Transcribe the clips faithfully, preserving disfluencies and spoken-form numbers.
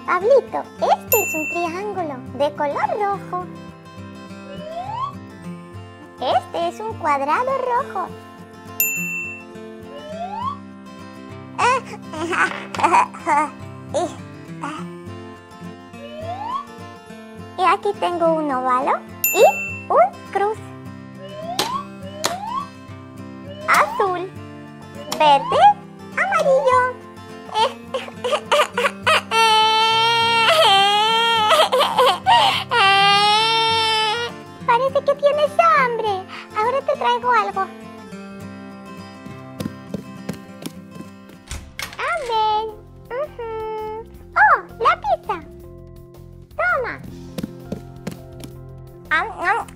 Pablito, este es un triángulo de color rojo. Este es un cuadrado rojo. Y aquí tengo un óvalo y un cruz. Azul, verde, amarillo. Parece que tienes hambre. Ahora te traigo algo. A ver. Uh-huh. ¡Oh! ¡La pizza! ¡Toma! Am, am.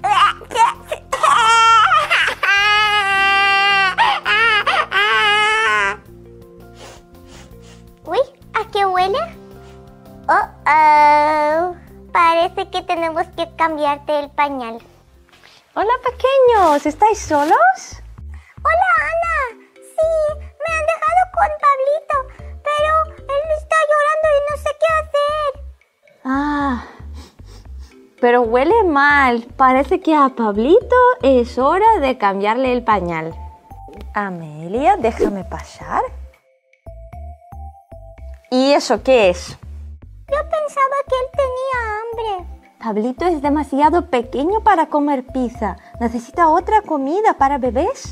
Uy, ¿a qué huele? Oh, oh. Parece que tenemos que cambiarte el pañal. Hola, pequeños, ¿estáis solos? Hola, Ana. Sí, me han dejado con Pablito, pero él está llorando y no sé qué hacer. Ah, pero huele mal. Parece que a Pablito es hora de cambiarle el pañal. Amelia, déjame pasar. ¿Y eso qué es? Yo pensaba que él tenía hambre. Pablito es demasiado pequeño para comer pizza. ¿Necesita otra comida para bebés?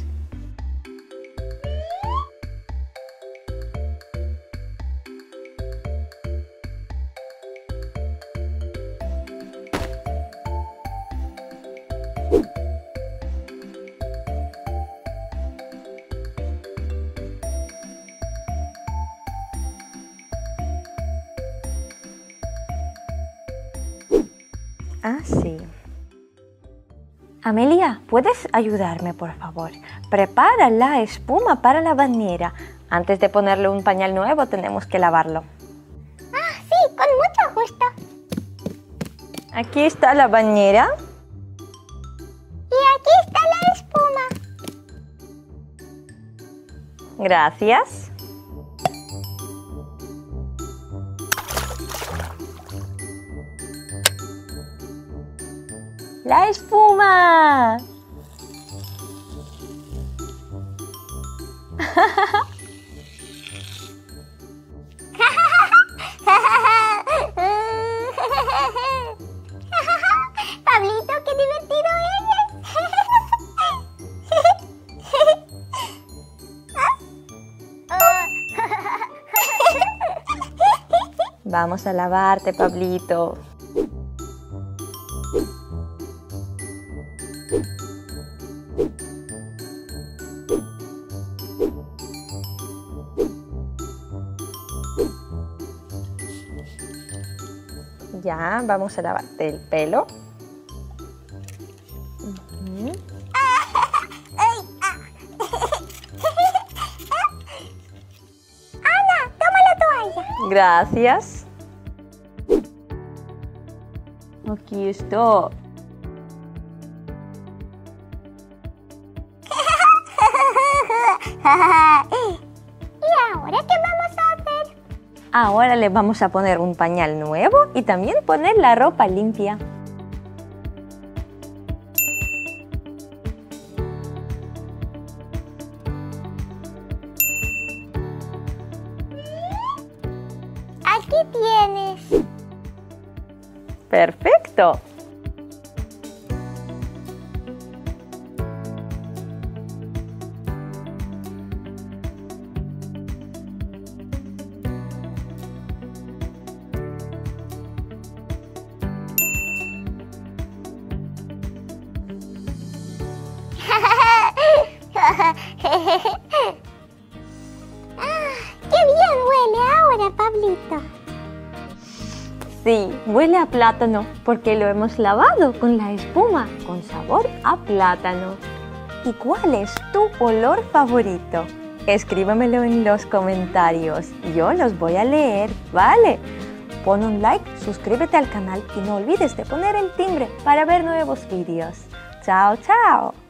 Ah, sí. Amelia, ¿puedes ayudarme, por favor? Prepara la espuma para la bañera. Antes de ponerle un pañal nuevo, tenemos que lavarlo. Ah, sí, con mucho gusto. Aquí está la bañera. Y aquí está la espuma. Gracias. ¡La espuma! Pablito, qué divertido eres. Vamos a lavarte, Pablito. Ya, vamos a lavarte el pelo. Uh-huh. Ana, toma la toalla. Gracias. Aquí está. ¿Y ahora qué vamos a hacer? Ahora le vamos a poner un pañal nuevo y también poner la ropa limpia. Aquí tienes. Perfecto. Ah, ¡qué bien huele ahora, Pablito! Sí, huele a plátano porque lo hemos lavado con la espuma con sabor a plátano. ¿Y cuál es tu olor favorito? Escríbemelo en los comentarios. Yo los voy a leer, ¿vale? Pon un like, suscríbete al canal y no olvides de poner el timbre para ver nuevos vídeos. ¡Chao, chao!